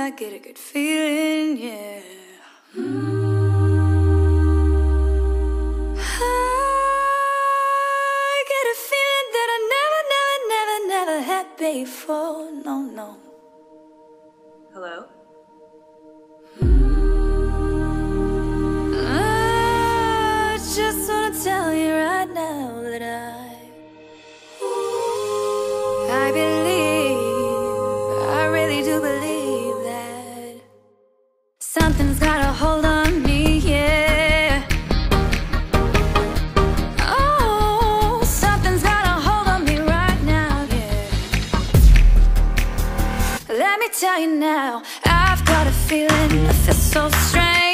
I get a good feeling, yeah. I get a feeling that I never had before. No, no. Hello? I just wanna tell you right now that I really do believe that something's got a hold on me, yeah. Oh, something's got a hold on me right now, yeah. Let me tell you now, I've got a feeling, I feel so strange.